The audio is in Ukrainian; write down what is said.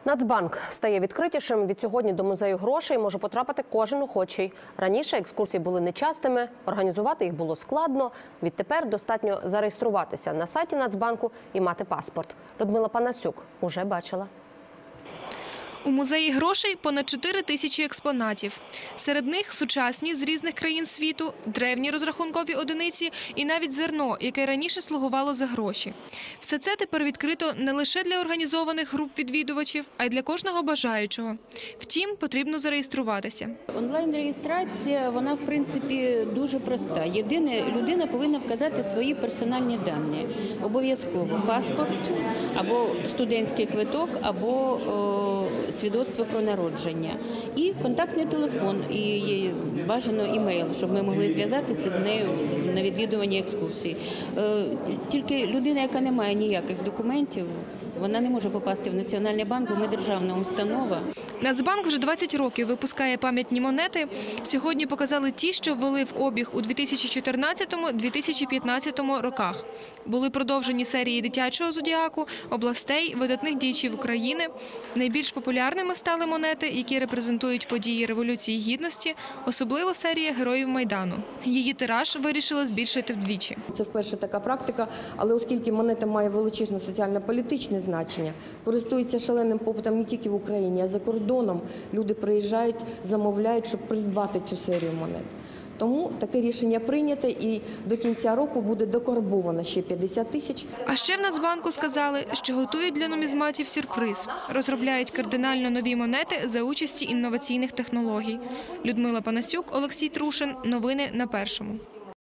Нацбанк стає відкритішим. Відсьогодні до музею грошей може потрапити кожен охочий. Раніше екскурсії були нечастими, організувати їх було складно. Відтепер достатньо зареєструватися на сайті Нацбанку і мати паспорт. Людмила Панасюк уже бачила. У музеї грошей понад 4 тисячі експонатів. Серед них сучасні з різних країн світу, древні розрахункові одиниці і навіть зерно, яке раніше слугувало за гроші. Все це тепер відкрито не лише для організованих груп відвідувачів, а й для кожного бажаючого. Втім, потрібно зареєструватися. Онлайн-реєстрація, вона, в принципі, дуже проста. Єдине, людина повинна вказати свої персональні дані. Обов'язково паспорт, або студентський квиток, або свідоцтво про народження. І контактний телефон, і бажано імейл, щоб ми могли зв'язатися з нею на відвідуванні екскурсій. Тільки людина, яка не має ніяких документів, вона не може попасти в Національний банк, бо ми державна установа. Нацбанк вже 20 років випускає пам'ятні монети. Сьогодні показали ті, що ввели в обіг у 2014-2015 роках. Були продовжені серії дитячого зодіаку, областей, видатних діячів України. Найбільш популярними стали монети, які репрезентують події Революції Гідності, особливо серія Героїв Майдану. Її тираж вирішили збільшити вдвічі. Це вперше така практика, але оскільки монета має величезне соціально-політичне значення, користується шаленим попитом не тільки в Україні, а за кордоном. Люди приїжджають, замовляють, щоб придбати цю серію монет. Тому таке рішення прийнято і до кінця року буде докарбовано ще 50 тисяч. А ще в Нацбанку сказали, що готують для нумізматів сюрприз. Розробляють кардинально нові монети за участі інноваційних технологій. Людмила Панасюк, Олексій Трушин. Новини на Першому.